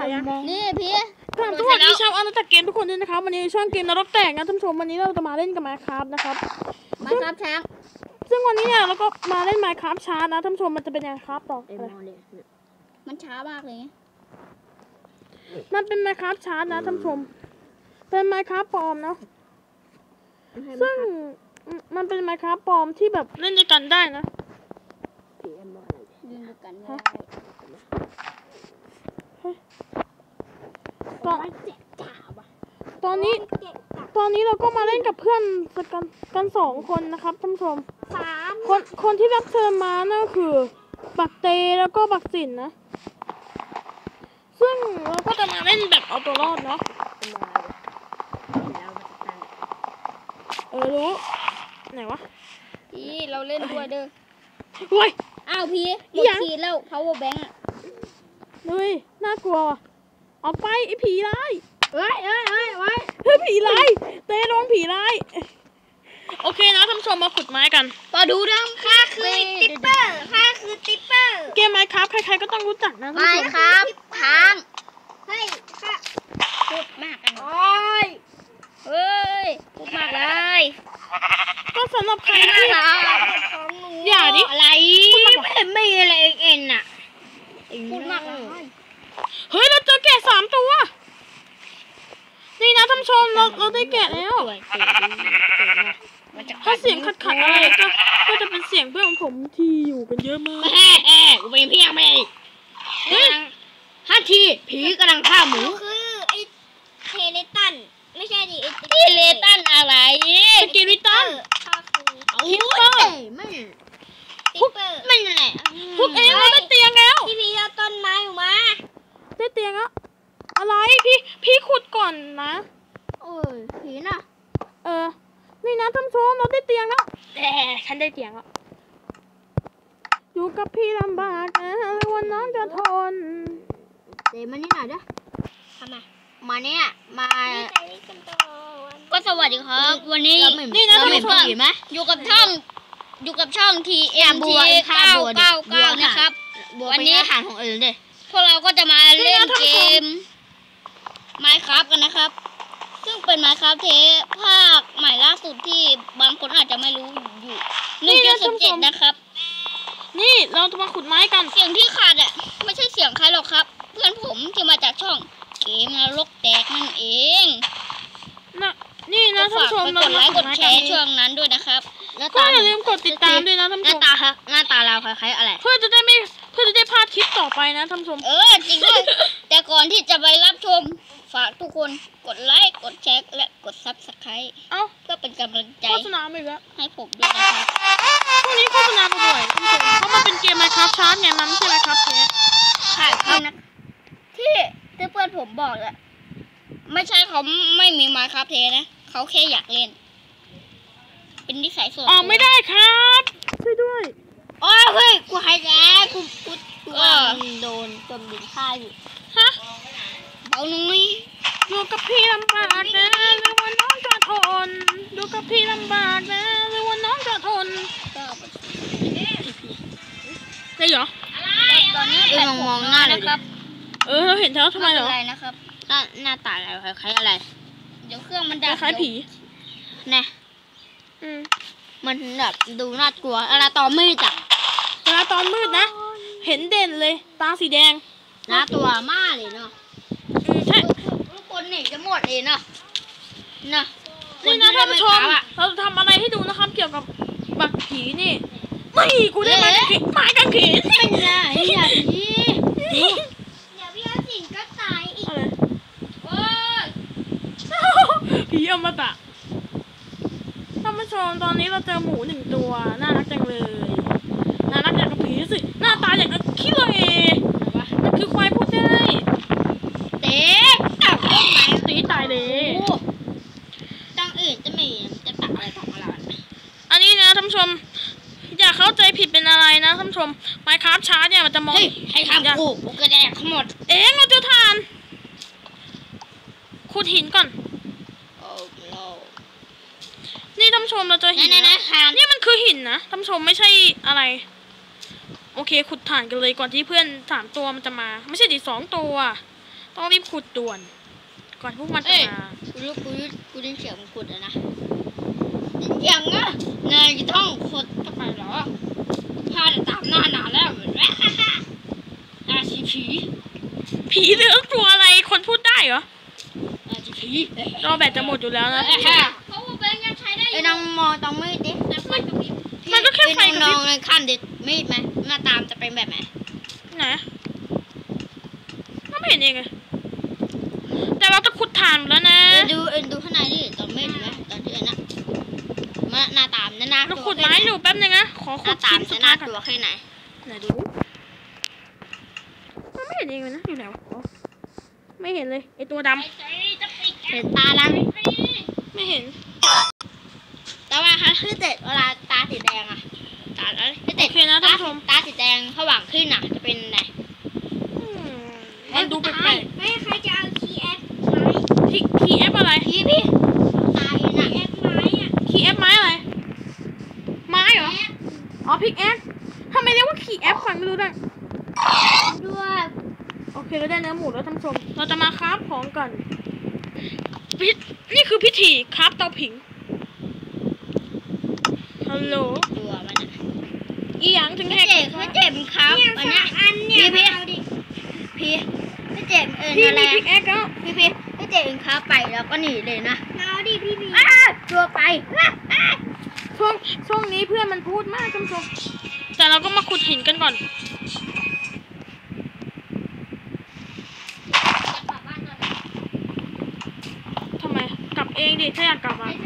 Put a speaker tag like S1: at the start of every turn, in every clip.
S1: อะ
S2: นี่พี่
S1: สวัสดีชาวอาณาจักรเกมทุกคนด้วยนะครับวันนี้ช่องเกมนรกแตกนะท่านผู้ชมวันนี้เราจะมาเล่นกับไมค์คราฟนะครับ
S2: ช้าง
S1: ซึ่งวันนี้เนี่ยเราก็มาเล่นไมค์คราฟช้านะท่านผู้ชมมันจะเป็นยังไงครับต่อ
S2: มันช้ามากเลย
S1: มันเป็นไมค์คราฟช้านะท่านผู้ชมเป็นไมค์คราฟปลอมเนาะซึ่งมันเป็นไมค์คราฟปลอมที่แบบเล่นด้วยกันได้นะ
S2: ยืนด้วยกันไม่ได้
S1: ตอนนี้เราก็มาเล่นกับเพื่อนกัน2 คนนะครับท่านผู้ชมคนที่รับเชิญมานั่นคือบักเตแล้วก็บักสินนะซึ่งเราก็จะมาเล่นแบบเอาตัวรอดเนาะรู้ไหนวะ
S2: พี่เราเล่นด้วยเด้อ
S1: เฮ้ย
S2: อ้าวพี่หมดขีดแล้ว power bank อ่ะ
S1: ดูดิน่ากลัวออกไปไอ้ผีร้าย
S2: เฮ้ย
S1: ผีร้ายเตะโดนผีร้ายโอเคนะท่านผู้ชมมาขุดไม้กัน
S2: มาดูดังข้าคือติ๊ปเปอร์
S1: เกมไมค์คราฟใครๆก็ต้องรู้จักนะ
S2: ไมค์คราฟทางเฮ้ยข้าพูดมากกันเฮ้ยพูดมากเลย
S1: ก็สำหรับใครที่อย่าดิ
S2: อะไรไม่อะไรเอ็นอ่ะพูดมากเลย
S1: เฮ้ยเราเจอแกะ3 ตัวนี่นะท่านผู้ชมเราได้แกะแล้วถ้าเสียงขัดอะไรก็จะเป็นเสียงเพื่อนของผมที่อยู่กันเยอะมาก
S2: กูเป็นพี่ยังไม่ฮัททีผีกำลังฆ่าหมูคือไอ้เทเลตันไม่ใช่ดิเทเลตันอะไร
S1: สกิริตัน
S2: คิปเปอร์ไม่แหละ
S1: พวกเองเราได้เตียงแล้ว
S2: พี่เอาต้นไม้ออกมา
S1: ได้เตียงแล้วอะไรพี่ขุดก่อนนะ
S2: ผีน่ะ
S1: นี่นะท่านผู้ชมเราได้เตียงแล้วฉันได้เตียงแล้วอยู่กับพี่ลำบากนะวันน้องจะทน
S2: เดี๋ยวมานี่หน่อยด้วยทำไมมาเนี่ยมาก็สวัสดีครับวันนี้
S1: นี่นะท่านผู้ชม
S2: อยู่กับช่อง TMT 999นะครับวันนี้อาหารของอื่นเลยพวกเราก็จะมาเล่นเกม Minecraft กันนะครับซึ่งเป็น Minecraft เทปภาคใหม่ล่าสุดที่บางคนอาจจะไม่รู้อยู่1.17นะครับ
S1: นี่เราจะมาขุดไม้กัน
S2: เสียงที่ขาดอ่ะไม่ใช่เสียงใครหรอกครับเพื่อนผมที่มาจากช่องเกมนรกแตกนั่นเอง
S1: นี่นะท่านผู้ชม
S2: กดไลค์กดแชร์ช่วงนั้นด้วยนะครับ
S1: ก็อย่าลืมกดติดตามด้วยนะท่านผู้ชม
S2: หน้าตาเราคล้ายๆอะไร
S1: เพื่อจะได้พลาดคลิปต่อไปนะท่านผู้ชม
S2: จริงด้วยแต่ก่อนที่จะไปรับชมฝากทุกคนกดไลค์กดแชร์และกด Subscribe เพื่อเป็นกำลังใจ
S1: โฆษณาไม่แล้ว
S2: ให้ผมด้วยนะครับ
S1: พวกนี้โฆษณาบ่อยท่านผู้ชมเพราะมันเป็นเกม Minecraft ชาร์จไงมันใช่ไหมครับ
S2: ใช่นะที่เพื่อนผมบอกแหละไม่ใช่เขาไม่มี Minecraft นะเขาแค่อยากเล่นเป็นนิสัยส่วนตัว
S1: ไม่ได้ครับช่วยด้วย
S2: เฮ้ยกูหายแล้วกูโดนจมดินฆ่าอยู่เบาหน่อย
S1: อยู่กับพี่ลำบากนะหรือว่าน้องจะทนอยู่กับพี่ลำบากนะหรือว่าน้องจะทนได้เหรอ
S2: ตอนนี้มองหน้านะครับ
S1: เราเห็นเธอทำไมเหรอ
S2: อะไรนะครับหน้าตาอะไรคล้ายอะไรเดี๋ยวเครื่องมันดับ
S1: คล้ายผี
S2: นะมันแบบดูน่ากลัวอะไรตอนมืด
S1: นะเห็นเด่นเลยตาสีแดง
S2: น่าตัวมากเลยเนาะ
S1: ใช่
S2: ทุกคนเนี่ยจะหมดเลยเนาะ
S1: นี่นะท่านผู้ชมเราจะทำอะไรให้ดูนะครับเกี่ยวกับบักผีนี่ไม่กูได้ไม้กางเขน
S2: ไม่ได้อย่าผีเดี๋ยวพี่อาสินก็ตายอีก
S1: ผีอมตะท่านผู้ชมตอนนี้เราเจอหมู1 ตัวน่ารักจังเลยน่ารักอย่างกับผีสิหน้าตาอย่างกับขี้เลยมันคือควายพูดได้
S2: เต๋ตักต้นไม้
S1: ตีตายเลย
S2: ตั้งอื่นจะตักอะไรของเรา
S1: อันนี้นะท่านผู้ชมอย่าเข้าใจผิดเป็นอะไรนะท่านผู้ชม Minecraft ชาร์จเนี่ยมันจะมอง
S2: ให้ทำกูกระแดกทั้งหมด
S1: เราจะทานขุดหินก่อนนี่ท่านผู้ชมเราเจอหินนี่มันคือหินนะท่านผู้ชมไม่ใช่อะไรโอเคขุดถ่านกันเลยก่อนที่เพื่อน3 ตัวมันจะมาไม่ใช่ดิ2 ตัวต้องรีบขุดด่วน ก่อนพวกมันจะมา
S2: กูได้เสียงขุดแล้วนะได้เสียงอ่ะนายจะต้องขุดทำไมเหรอข้าจะตามหน้านานแล้วอาชีผี
S1: ผีเรื่องตัวอะไร คนพูดได้เหรอ
S2: อาชีผี
S1: รอแบตจะหมดอยู่แล้วนะ
S2: เขาบอกว่ายังใช้ได้อยู่ไอ้น้องมอต้องไม่ดิ
S1: มันก็แค่ไฟกับ
S2: น้
S1: พริ
S2: อบ งในขั้นดิมีดไหมหน้าตามจะเป็นแบบไหน
S1: ไหนก็ไม่เห็นเองเลยแต่เราจะขุดถ่านหมดแล้วนะ
S2: ดูข้างในดิตอนมีดเห็นไหมตอนที่นะมันหน้าตามหน้า
S1: เราขุดไม้อยู่แป๊บนึงนะ ขอ
S2: ห
S1: ขุ
S2: น้า
S1: ด
S2: ตาม
S1: ชิ้นสุ
S2: จะ
S1: ด
S2: หน้า
S1: ท้ายก่อน
S2: ตัวแค่ไหน
S1: ไหนดูมันไม่เห็นเองเลยนะ อยู่ไหนวะอ๋อไม่เห็นเลยไอตัวดำ
S2: เห็นตาลัง
S1: ไม่เห็น
S2: แต่ว่าถ้าเด็ดเวลาตาสีแดงอะตาถ้าเด็ด
S1: โอเคนะท่านผู้ชม
S2: ตาสีแดงข้างหวังขึ้นอะจะเป็นไง
S1: มันดูแปลก
S2: ไม่ใครจะเอาคีย์แอป
S1: ๆคีย์แอปอะไร
S2: พี่ตายนะแอปไม้อะ
S1: คีย์แอปไม้อะไร ไม้เหรอ อ๋อพิกแอปทำไมเรียกว่าคีย์แอปฟังไม่รู้ดัง
S2: ด้วย
S1: โอเคเราได้เนื้อหมูแล้วท่านผู้ชม เราจะมาคราฟของก่อนนี่คือพิธีคราฟเตาผิง ฮัลโหล
S2: ตัวมันอะ
S1: อีหยังถึงแหก
S2: ไม่เจ็บครับอันเนี้ยพี่ไม่เจ็บ
S1: พี่
S2: นั่นแห
S1: มี
S2: ละ
S1: พิกแอคแล้ว
S2: พี่ไม่เจ็บครับไปแล้วก็หนีเลยนะ
S3: เอาดิพี่บี
S2: ตัวไป
S1: ช่วงนี้เพื่อนมันพูดมากท่านผู้ชม แต่เราก็มาขุดหินกันก่อน ทำไม กลับเองดิ ถ้าอยากกลับอ่ะ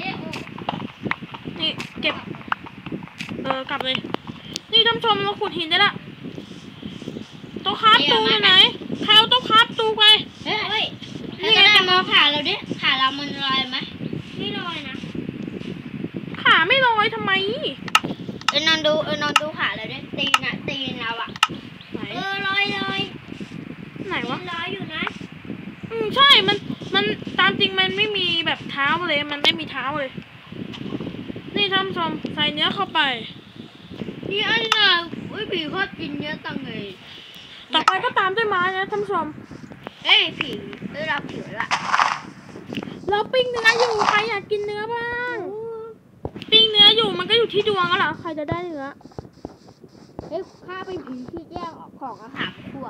S1: นี่เก็บ กลับเลย นี่ท่านผู้ชมเราขุดหินได้ละโต๊ะคราฟตูอยู่ไหนใครเอาโต๊ะคราฟตูไป
S2: เฮ้ยนี่ไงจะมาผ่าเราดิผ่าเรามันลอยไหม
S3: ไม่ลอยนะ
S1: ขาไม่ลอยทำไม
S2: นอนดูผ่าเราดิตีนเราอะ
S1: ไหน
S3: ลอย
S1: ไหนวะ
S3: ลอยอยู่นะ
S1: ใช่ มันตามจริงมันไม่มีแบบเท้าเลย มันไม่มีเท้าเลย นี่ท่านผู้ชมใส่เนื้อเข้าไป
S2: นี่อันน่ะอุ้ยผีโคตรกินเยอะตังเลย
S1: ต่อไปก็ตามด้วยไม้นะท่านผู้ชม
S2: ผีเราผิวละ
S1: เราปิ้งเนื้ออยู่ ใครอยากกินเนื้อบ้าง ปิ้งเนื้ออยู่มันก็อยู่ที่ดวงแล้วเหรอ ใครจะได้เนื้อ
S2: ข้าเป็นผีที่แยกออกของอาหารทั่ว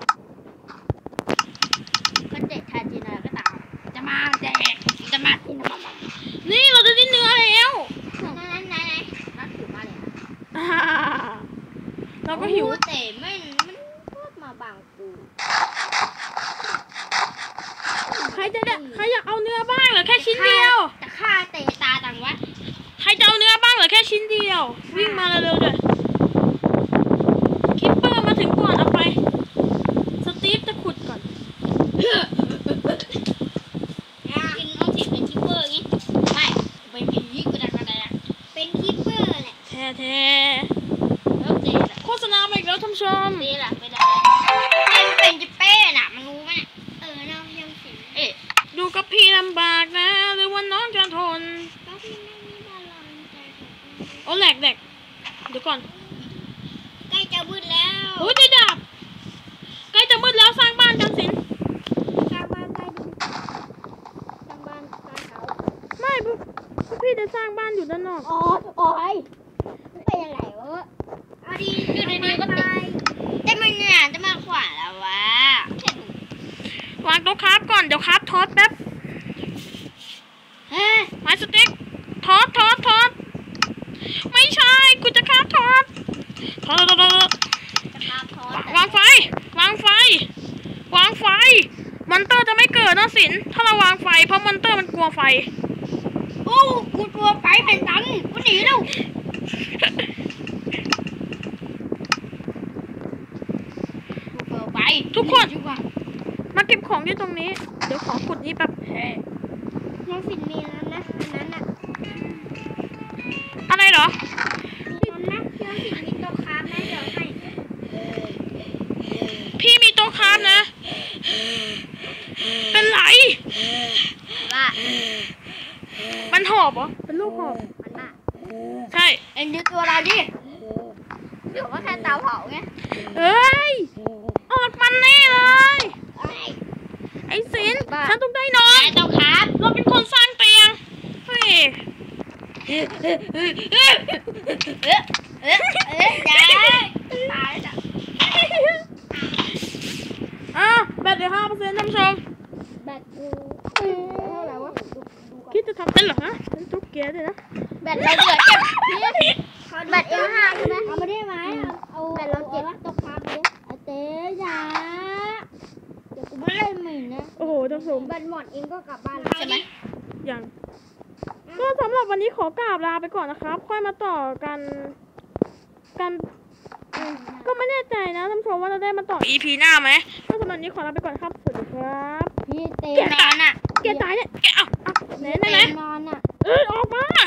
S2: ก็เด็กทาจีนอะไรก็ตามจะมาแดกจะมากิน
S1: นี่เราจะได้เนื้อแล้ว
S2: ไหนน่าผิวมากเลย
S1: เราก็หิว
S2: แต่มันพูดมาบางกู
S1: ใครอยากเอาเนื้อบ้างเหรอแค่ชิ้นเดียว
S2: แต่ข้าเตะตาตังวะ
S1: ใครจะเอาเนื้อบ้างเหรอแค่ชิ้นเดียว วิ่งมาเร็วๆเลยคิปเปอร์มาถึงก่อนเอาไป สตีฟจะขุดก่อน
S2: กินน้องทิพย์เป็นคิปเปอร์งี้ไม่เป็นผีกูดักอะไรอ่ะ
S3: เป็นคิปเปอร์แหละ
S1: แท้
S2: แล้วเตะล่ะ
S1: ๆโฆษณาไปอีกแล้วท่านผู้ชม
S2: เตะล่ะไม่ได้เป็นจิเป้น่ะมันรู้ไหม
S3: น้องยังสิ
S1: ดูกับพี่ลำบากนะ หรือว่าน้องจะทน
S3: ก็พี่ไม่มีบอลลอนใจของ
S1: โอ้แหลกเดี๋ยวก่อน
S3: ใกล้จะมืดแล้ว
S1: โอ้ยได้ดาบใกล้จะมืดแล้วสร้างบ้านกันสิน
S3: สร้างบ้านใกล้ดิสร้างบ้านใกล้เขา
S1: ไม่พวกพี่จะสร้างบ้านอยู่ด้านนอก
S3: โอ้ยมันเป็นอะไรวะเอาดี
S2: อยู่ดีๆก็ติดแต่มันเนี่ยจะมาขวานแล้ววะ
S1: วางโต๊ะคราฟก่อนเดี๋ยวคราฟทอสแป๊บ
S2: เฮ้ย
S1: ไม้สติ๊กทอสไม่ใช่กูจะคราฟทอส
S2: จะพาพอ
S1: วางไฟมอนเตอร์จะไม่เกิดนะสินถ้าเราวางไฟเพราะมอนเตอร์มันกลัวไฟ
S2: โอ้กูตัวไปเป็นตันกูหนีแล้วกูเปิดไป
S1: ทุกคนมาเก็บของที่ตรงนี้ เดี๋ยวขอขุดนี้แป๊บ
S3: น้องสินมีนั้นนะอันนั้นน่ะ
S1: อะไรเหรอ
S3: นั้นนะพี่น้องสินมีโต๊ะค้าแม่เดี๋ยวให้
S1: พี่มีโต๊ะคราฟนะ เป็นไร
S2: ว่า
S1: มันหอบเหรอเป็นลูกหอบ
S2: มันน่ะ
S1: ใช่
S2: เอ็นดูตัวเราดิเดี๋ยวก็แค่เตาเผาไง
S1: เอ้ยออกมันนี่เลย
S2: ไอ้
S1: ไอ้สินฉันต้องได้นอน
S2: นายต้องครับ
S1: เราเป็นคนสร้างเตียงเฮ้ย
S2: ยายตายแล้ว
S1: แบตเหลือ5%ท่านผู้ชม
S3: แบตกูเท่าไหร่วะดูก่อน
S1: คิดจะทำเป็นเหรอฮะฉันจุกเกียร์เลยนะ
S2: แบตเราเหลือเจ็บ
S3: แบตเอ5ใช่ไหมเอามาได้ไหมเอาแบตเรา7ตกค้างไปดิเต้จ๋าเดี๋ยวกูไม่เล่นหมิ่นนะ
S1: โอ้โหท่านผู้ชม
S3: แบตหมดเองก็กลับบ้าน
S2: ใช่ไหม
S1: ยังก็สำหรับวันนี้ขอกราบลาไปก่อนนะครับ ค่อยมาต่อกันก็ไม่แน่ใจนะท่านผู้ชมว่าเราได้มาต่อ EP หน้าไหมก็สำหรับวันนี้ขอลาไปก่อนครับสวัสดีครับ
S3: พี่เต้
S2: นอนอ่ะ
S1: แกตายเนี่ยแกเอาไหน
S3: นอนอ่ะ
S1: ออกมา